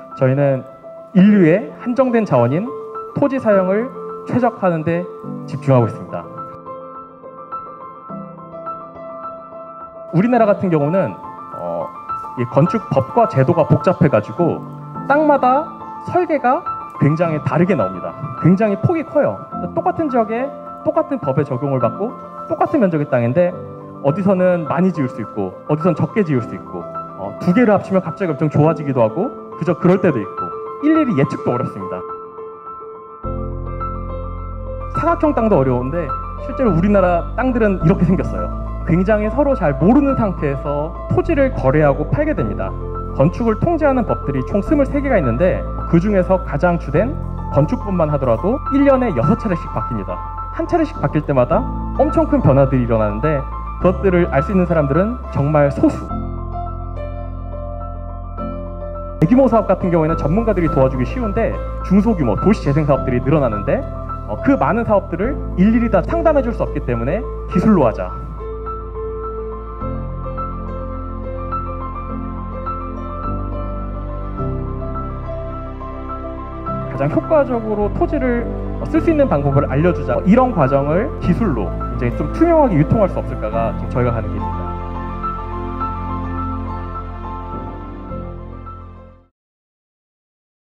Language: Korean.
저희는 인류의 한정된 자원인 토지 사용을 최적화하는 데 집중하고 있습니다. 우리나라 같은 경우는 이 건축법과 제도가 복잡해가지고 땅마다 설계가 굉장히 다르게 나옵니다. 굉장히 폭이 커요. 똑같은 지역에 똑같은 법의 적용을 받고 똑같은 면적의 땅인데 어디서는 많이 지을 수 있고 어디서는 적게 지을 수 있고 두 개를 합치면 갑자기 엄청 좋아지기도 하고 그저 그럴 때도 있고 일일이 예측도 어렵습니다. 사각형 땅도 어려운데 실제로 우리나라 땅들은 이렇게 생겼어요. 굉장히 서로 잘 모르는 상태에서 토지를 거래하고 팔게 됩니다. 건축을 통제하는 법들이 총 23개가 있는데 그 중에서 가장 주된 건축법만 하더라도 1년에 6차례씩 바뀝니다. 한 차례씩 바뀔 때마다 엄청 큰 변화들이 일어나는데 그것들을 알 수 있는 사람들은 정말 소수. 대규모 사업 같은 경우에는 전문가들이 도와주기 쉬운데 중소규모 도시재생 사업들이 늘어나는데 그 많은 사업들을 일일이 다 상담해 줄 수 없기 때문에 기술로 하자. 가장 효과적으로 토지를 쓸 수 있는 방법을 알려주자. 이런 과정을 기술로 이제 좀 투명하게 유통할 수 없을까가 지금 저희가 가는 길입니다.